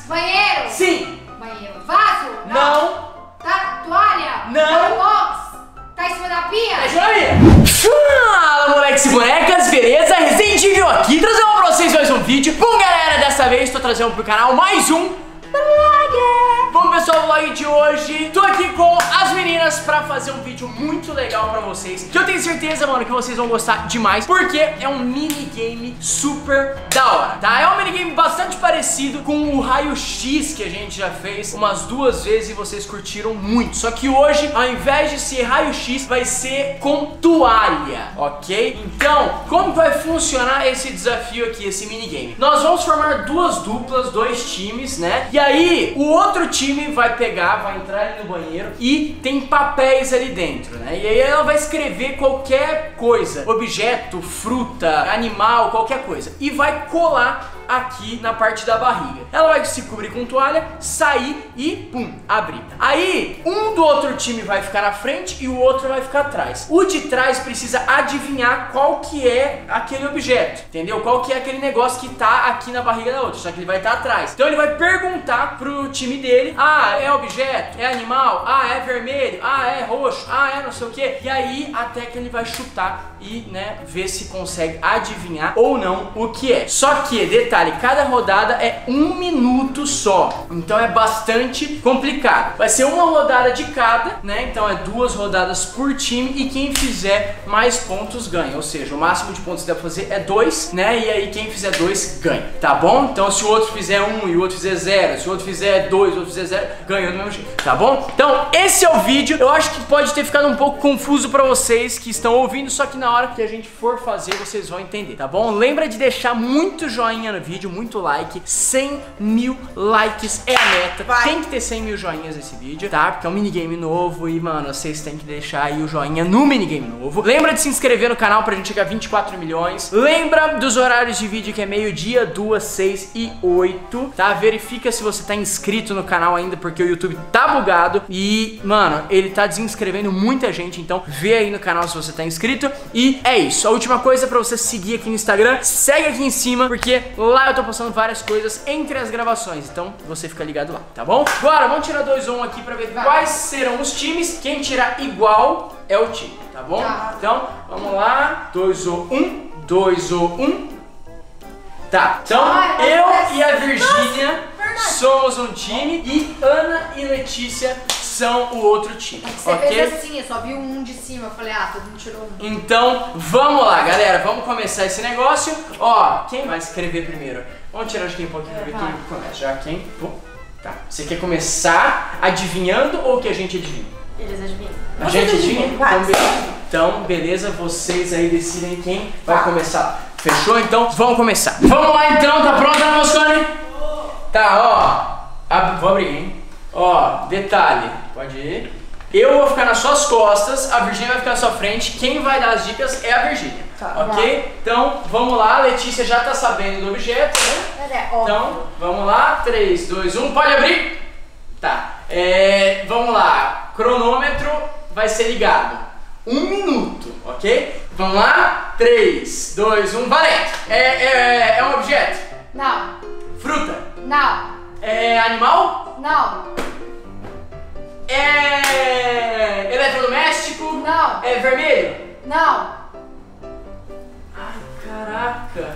Banheiro? Sim. Banheiro. Vaso? Não. Tá, toalha? Não. Tá no box? Tá em cima da pia? É joia. Fala, moleques e bonecas, beleza? Resident Evil aqui, trazendo pra vocês mais um vídeo. Bom, galera, dessa vez tô trazendo pro canal mais um vlog. Bom, pessoal, o vlog de hoje, tô aqui com as meninas pra fazer um vídeo muito legal pra vocês, que eu tenho certeza, mano, que vocês vão gostar demais, porque é um minigame super da hora, tá? É um minigame bastante parecido com o raio-x que a gente já fez umas 2 vezes e vocês curtiram muito. Só que hoje, ao invés de ser raio-x, vai ser com toalha, ok? Então, como vai funcionar esse desafio aqui, esse minigame? Nós vamos formar 2 duplas, 2 times, né? E aí, o outro time vai pegar, vai entrar ali no banheiro e tem papéis ali dentro, né? E aí ela vai escrever qualquer coisa, objeto, fruta, animal, qualquer coisa, e vai colar aqui na parte da barriga. Ela vai se cobrir com toalha, sair e pum, abrir. Aí, um do outro time vai ficar na frente e o outro vai ficar atrás. O de trás precisa adivinhar qual que é aquele objeto, entendeu? Qual que é aquele negócio que tá aqui na barriga da outra, só que ele vai estar atrás. Então ele vai perguntar pro time dele: ah, é objeto? É animal? Ah, é vermelho? Ah, é roxo? Ah, é não sei o que. E aí, até que ele vai chutar e, né, ver se consegue adivinhar ou não o que é. Só que, detalhe, cada rodada é 1 minuto só, então é bastante complicado. Vai ser uma rodada de cada, né? Então é 2 rodadas por time e quem fizer mais pontos ganha. Ou seja, o máximo de pontos que dá pra fazer é 2, né? E aí quem fizer 2 ganha, tá bom? Então se o outro fizer 1 e o outro fizer 0, se o outro fizer 2 e o outro fizer 0, ganha do mesmo jeito, tá bom? Então esse é o vídeo. Eu acho que pode ter ficado um pouco confuso pra vocês que estão ouvindo, só que na hora que a gente for fazer vocês vão entender, tá bom? Lembra de deixar muito joinha no vídeo, muito like. 100 mil likes é a meta. Tem que ter 100 mil joinhas nesse vídeo, tá? Porque é um minigame novo e, mano, vocês têm que deixar aí o joinha no minigame novo. Lembra de se inscrever no canal pra gente chegar a 24 milhões. Lembra dos horários de vídeo, que é meio-dia, 2, 6 e 8, tá? Verifica se você tá inscrito no canal ainda, porque o YouTube tá bugado e, mano, ele tá desinscrevendo muita gente. Então vê aí no canal se você tá inscrito. E é isso. A última coisa pra você seguir aqui no Instagram, segue aqui em cima, porque lá eu tô postando várias coisas entre as gravações, então você fica ligado lá, tá bom? Agora vamos tirar 2 ou 1 aqui pra ver quais serão os times. Quem tirar igual é o time, tá bom? Então vamos lá, 2 ou 1, 2 ou 1. Tá, então eu e a Virgínia somos um time e Ana e Letícia são o outro time. Você fez assim, eu só vi um de cima, eu falei, ah, todo mundo tirou um. Então vamos lá, galera, vamos começar esse negócio. Ó, quem vai escrever primeiro? Vamos tirar de quem pode escrever, quem começa? Já quem? Tá, você quer começar adivinhando ou que a gente adivinha? Eles adivinham. A gente adivinha? Então beleza, vocês aí decidem quem vai começar. Fechou? Então vamos começar. Vamos lá então, tá pronta, Moscone? Tá, ó, vou abrir, hein? Ó, detalhe, pode ir. Eu vou ficar nas suas costas, a Virgínia vai ficar na sua frente. Quem vai dar as dicas é a Virgínia, ok? Então, vamos lá, a Letícia já tá sabendo do objeto, né? Então, vamos lá, 3, 2, 1, pode abrir? Tá, vamos lá, cronômetro vai ser ligado. 1 minuto, ok? Vamos lá, 3, 2, 1, valendo! É um objeto? Não. Fruta? Não. É animal? Não. É eletrodoméstico? Não. É vermelho? Não. Ai, caraca.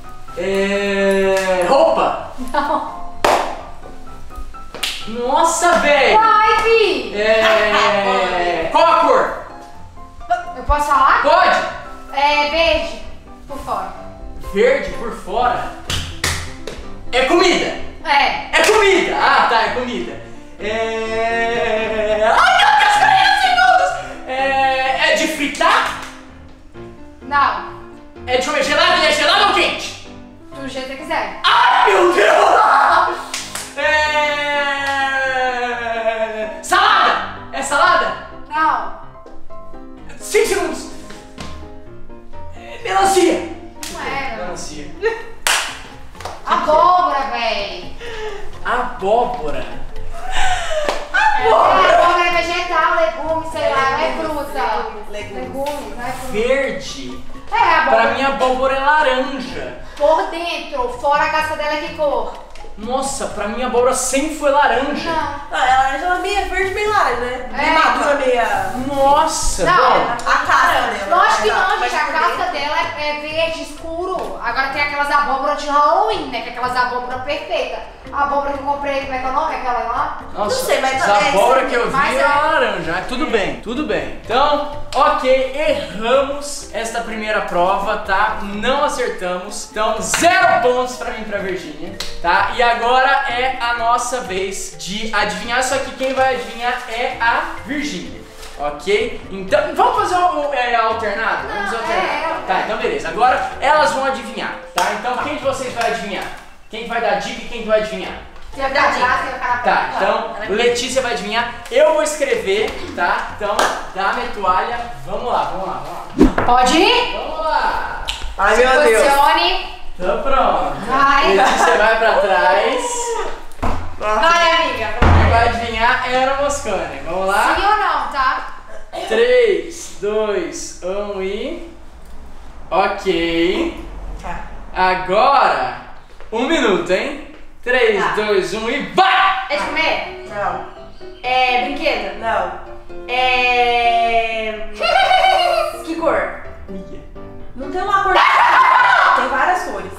É roupa? Não. Nossa, velho. Vai, Vi. Qual a cor? Eu posso falar? Pode. É verde por fora. Verde por fora? É comida? É. É comida. Ah, tá, é comida. Ai, meu Deus, 40 segundos. É de fritar? Não. É de comer gelado? É gelado ou quente? Do jeito que você quiser. Ai, meu Deus! Salada! É salada? Não. 5 segundos. Melancia. Não era. Melancia. Abóbora, véi. Abóbora. Abóbora é vegetal, legume, sei lá, não é fruta. Legume, não é fruta. Verde. É, abóbora. Pra mim, abóbora é laranja. Por dentro, fora a casca dela, que cor? Nossa, pra mim a abóbora sempre foi laranja. Não. Não, ela é meia verde, meio laranja, né? Meio madura, meia... Nossa, Não, bom. A casca dela. Lógico que não, Mas gente. A por casca dentro- dela é verde escuro. Agora tem aquelas abóboras de Halloween, né? Que é aquelas abóboras perfeitas. A abóbora que eu comprei, como é que é o nome? Aquela lá? Nossa, Não sei, mas a também abóbora isso- que eu vi mas era é- laranja, mas tudo bem, tudo bem. Então, ok, erramos esta primeira prova, tá? Não acertamos. Então, 0 pontos pra mim e pra Virgínia, tá? E agora é a nossa vez de adivinhar, só que quem vai adivinhar é a Virgínia. Ok? Então, vamos fazer alternado? Vamos Não, alternar. Tá, então beleza. Agora elas vão adivinhar, tá? Então quem de vocês vai adivinhar? Quem vai dar dica e quem vai adivinhar? Você vai ficar atrás, você vai ficar na Tá, frente. então Letícia vai adivinhar, eu vou escrever, tá? Então, dá a minha toalha. Vamos lá, vamos lá, vamos lá. Pode ir? Vamos lá. Ai, Se meu Deus. posicione. Então pronto. Vai. Letícia vai pra trás. Vai, amiga. Quem vai adivinhar é a Moscone. Vamos Sim lá. ou não, tá? 3, 2, 1 e... Ok. Tá. Agora, 1 minuto, hein? 3, Tá. 2, 1 e vai! É de comer? Não. É brinquedo? Não. É... Que cor? Não tem uma cor. Tem várias cores.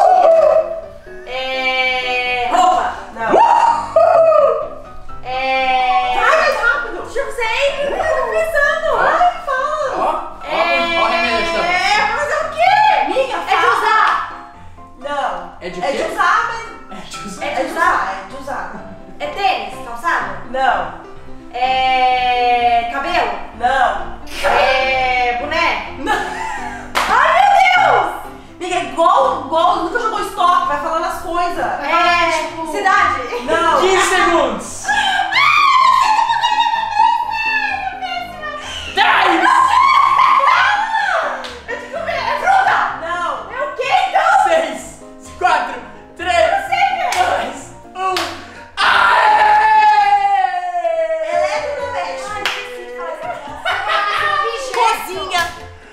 É... Roupa? Não. É... Vai mais rápido. Deixa eu sei. Eu tô pensando. Ai, fala. Ó, ó o remédio da voz. É, fazer o quê? Miga, É de usar? Não. É de É quê? de usar, mas... É de usar. É de usar. É de usar. É tênis? Calçado? Não. É... Cabelo? Não. É... Boné? Ai, meu Deus! Miga, igual nunca jogou stop, vai falando as coisas. É... tipo- Cidade? Não. 15 segundos. 10, É de comer, é fruta! Não. É o quê, então? 6, 4, 3, 2, 1. Eletrodoméstico. Cozinha.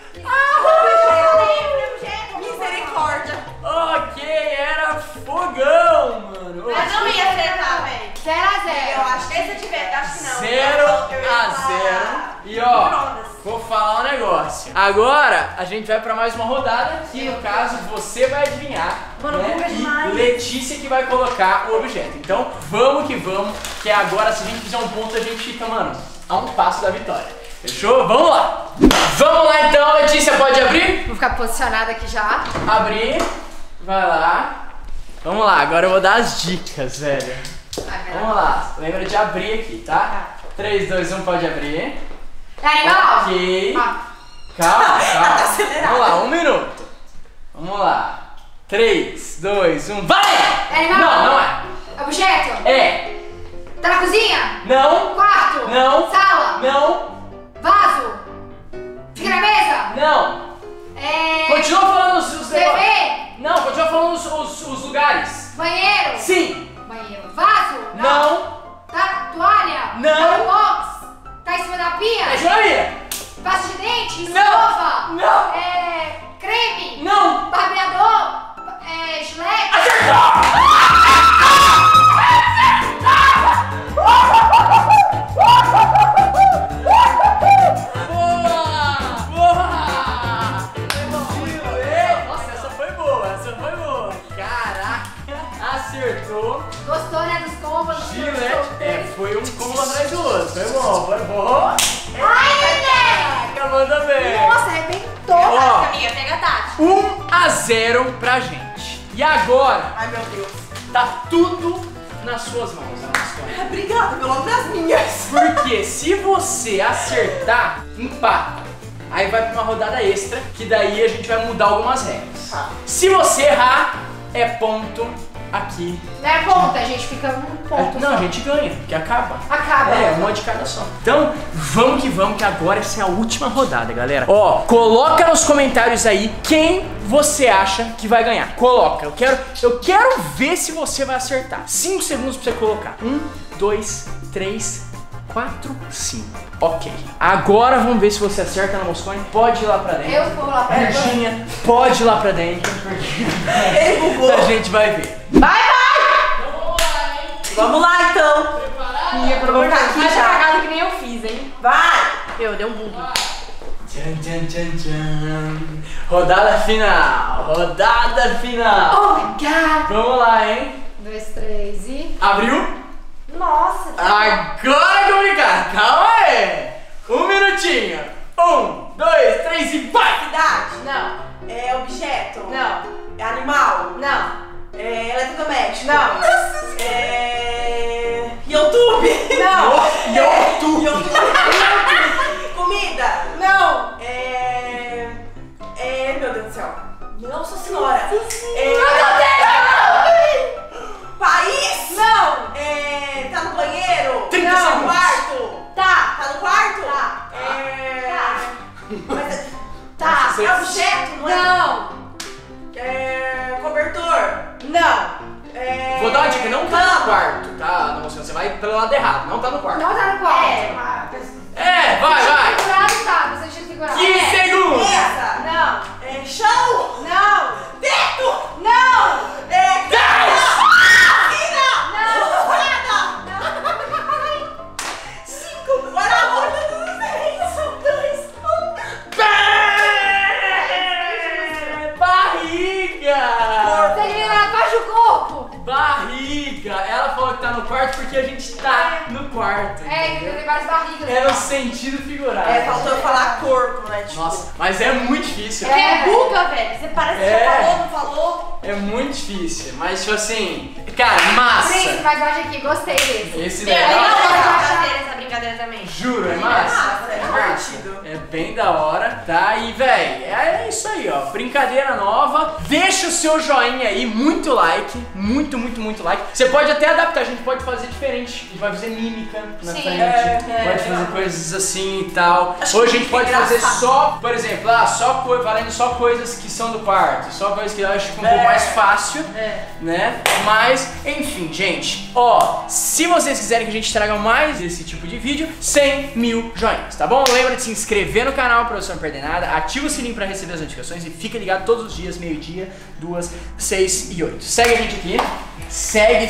Misericórdia. Ok, era fogão, mano. Mas não ia acertar, velho. 0 a 0. Eu acho que se eu tiver, acho que não. 0 a 0. E ó, vou falar um negócio. Agora a gente vai pra mais uma rodada que no caso você vai adivinhar. Mano, né? buga E demais. Letícia que vai colocar o objeto. Então vamos, que agora se a gente fizer um ponto a gente fica, mano, a um passo da vitória. Fechou? Vamos lá! Vamos lá então, Letícia, pode abrir? Vou ficar posicionada aqui já. Abrir. Vai lá. Vamos lá, agora eu vou dar as dicas, velho. Vamos lá, lembra de abrir aqui, tá? 3, 2, 1, pode abrir. É animal? Ok. Ah. Calma, calma. acelerado. Vamos lá, 1 minuto. Vamos lá. 3, 2, 1, vai! É animal? Não, não é. Objeto? É. Tá na cozinha? Não. Quarto? Não. Sala? Não. Vaso? Fica na mesa? Não. É... Continua falando os TV? Não, continua falando os lugares. Banheiro? Sim. Banheiro. Vaso? Não. Tá toalha? Não. Box? Tá em cima da pia? É joia. Pasta de dente? Não. Escova? Não. É... Creme? Não. Barbeador? É... Gilete? Boa! Boa! Nossa, essa foi boa, essa foi boa. Caraca, acertou. Gostou, né? Dos combos? Gilete, foi um combo atrás do outro. Foi bom, foi bom. Ai, Nenê! Caraca, manda bem. Nossa, arrebentou. Ó, Amiga, pega a Tati. 1 a 0 pra gente. E agora, Ai, meu Deus. tá tudo nas suas mãos, Ana. Obrigada, pelo menos das minhas. Porque se você acertar, empata. Aí vai pra uma rodada extra, que daí a gente vai mudar algumas regras. Tá. Se você errar, é ponto aqui. Não é ponto, a gente fica um ponto. Não, só. a gente ganha, porque acaba. Acaba. É, uma de cada só. Então, vamos, que agora essa é a última rodada, galera. Ó, coloca nos comentários aí quem você acha que vai ganhar. Coloca, eu quero ver se você vai acertar. 5 segundos pra você colocar. 1, 2, 3, 4, 5. Ok. Agora vamos ver se você acerta na Moscone. Pode ir lá pra dentro. Eu vou lá pra dentro. Virgínia, pode ir lá pra dentro, porque Ele bugou. a gente vai ver. Vai, vai! Vamos lá, então. Preparada? Eu vou ficar aqui Faz a já. cagada que nem eu fiz, hein? Vai. Meu, deu um bug. Tchan, tchan, tchan, tchan. Rodada final. Rodada final. Oh my god. Vamos lá, hein? 2, 3 e... Abriu? Nossa. Agora é complicado. Calma aí. 1 minutinho. 1, 2, 3 e vai. Cidade. Não. É objeto. Não. É animal. Não. É eletrodoméstico. Não. É... YouTube. Não. YouTube. Comida. Não. Meu Deus do céu. Nossa senhora. País. Não. Tá no banheiro. 30 Não. segundos. Quarto. Tá. Tá no quarto? Tá. Mas Tá. é objeto, não é? Não. Cobertor. Não. Vou dar uma dica, não tá no quarto, tá? Não, você vai pelo lado errado, não tá no quarto. Não tá no quarto. Vai. Figurado tá. Você tinha figurado. 15 segundos. Mesa. Não. Chão. Não. Teto. Não. 10. Barriga! Ela falou que tá no quarto porque a gente tá no quarto. Entendeu? Tem várias barrigas. É no sentido figurado. Faltou eu falar corpo, né? Tipo. Nossa, mas é muito difícil. buga, velho. Você parece que já falou, não falou. É muito difícil, mas tipo assim, cara, massa. Príncipe, mais baixo aqui. Gostei desse. Esse Eu daí não é gosto de massa. fazer essa brincadeira também. Juro, é massa. massa, é divertido. É bem da hora, tá? E, véi, é isso aí, ó. Brincadeira nova. Deixa o seu joinha aí, muito like. Muito like. Você pode até adaptar, a gente pode fazer diferente. A gente vai fazer mímica na Sim. frente. Pode fazer coisas assim e tal. Acho Ou a que gente pode fica fazer engraçado. só, por exemplo, valendo só coisas que são do quarto. Só coisas que eu acho um pouco mais fácil, né? Mas, enfim, gente. Ó, se vocês quiserem que a gente traga mais esse tipo de vídeo, 100 mil joinhas, tá bom? Lembra de se inscrever no canal pra você não perder nada. Ativa o sininho pra receber as notificações e fica ligado todos os dias, meio-dia, 2, 6 e 8. Segue a gente aqui. Segue.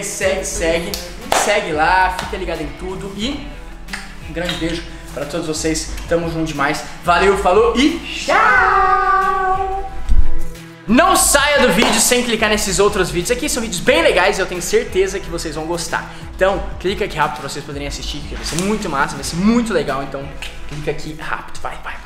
Segue lá, fica ligado em tudo e um grande beijo pra todos vocês. Tamo junto demais. Valeu, falou e tchau! Não saia do vídeo sem clicar nesses outros vídeos aqui, são vídeos bem legais e eu tenho certeza que vocês vão gostar. Então, clica aqui rápido pra vocês poderem assistir, que vai ser muito massa, vai ser muito legal, então clica aqui rápido, vai.